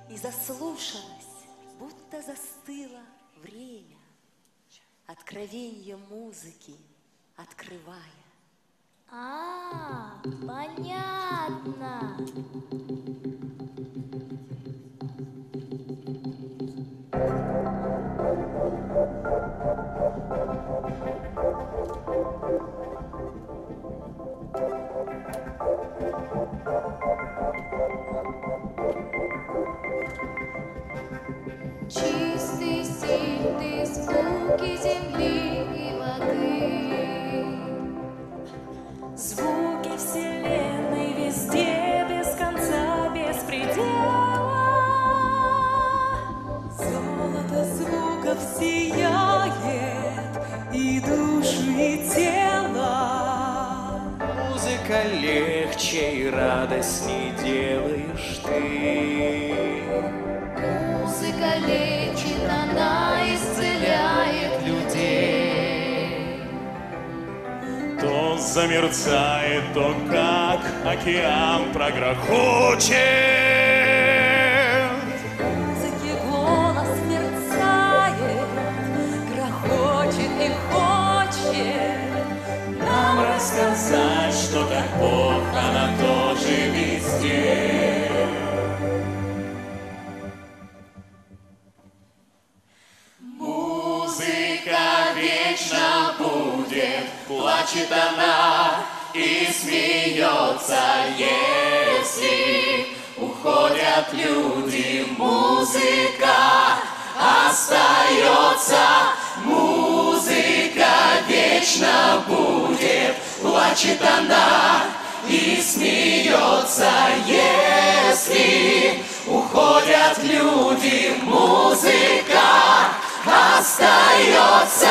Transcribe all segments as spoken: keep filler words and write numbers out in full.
И заслушалась, будто застыло время, откровенье музыки открывая. А, понятно. Чистый, сильный звуки земли и воды, звуки вселенной везде, без конца, без предела. Золото звуков сияет и души, и тело. Музыка легче и радостней делаешь ты. музыка лечит, она исцеляет людей. То замерцает, то как океан прогрохочет. В музыке голос мерцает, грохочет и хочет нам рассказать, что как Бог, она тоже везде. Музыка вечно будет, плачет она и смеется, если уходят люди. Музыка остается, музыка вечно будет, плачет она и смеется, если уходят люди. Музыка остается.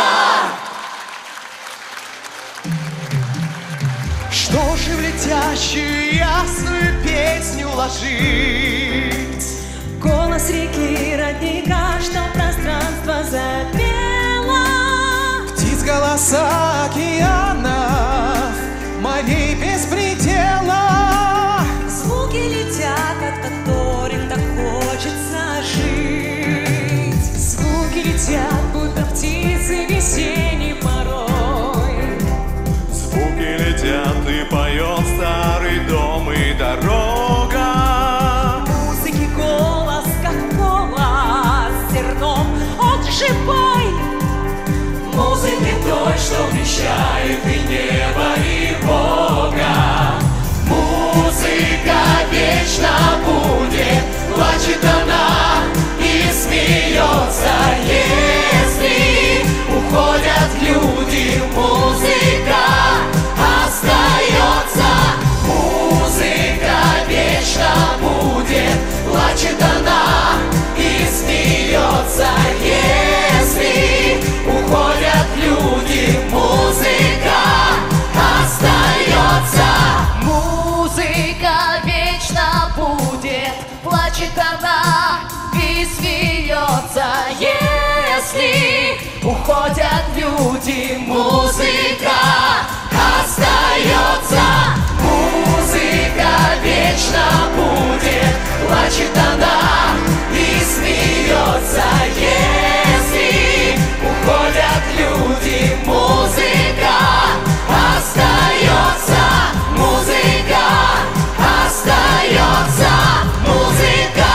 Что же в летящую ясную песню ложить? голос реки, родника, что пространство запело. Птиц голоса океанов, морей без предела. Звуки летят, от которых так хочется жить. Звуки летят, будто птицы весенний порой. Звуки летят, и поет старый дом и дорога. Музыки голос, как голос, зерном он живой. Музыки той, что вмещает и небо, и Бога. Музыка вечно будет, плачет она и смеется, если уходят люди. Музыка остается, музыка вечно будет, плачет она и смеется, если уходят люди. Музыка остается, Музыка вечно будет, плачет она и смеется, если уходят люди. Музыка остается, музыка вечно будет, плачет она и смеется, если уходят люди. Музыка остается, музыка остается, музыка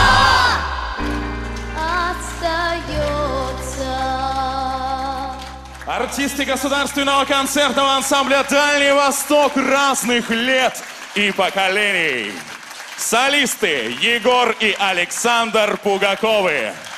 остается. Артисты государственного концертного ансамбля «Дальний Восток» разных лет и поколений. Солисты Егор и Александр Пугаковы.